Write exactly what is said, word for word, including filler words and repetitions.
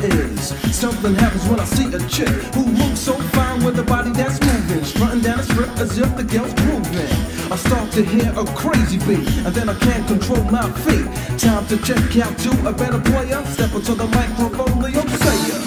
is. Something happens when I see a chick who moves so fine with a body that's moving, strutting down the strip as if the girl's grooving. I start to hear a crazy beat, and then I can't control my feet. Time to check out to a better player. Step into the microphone, Leo Sayer.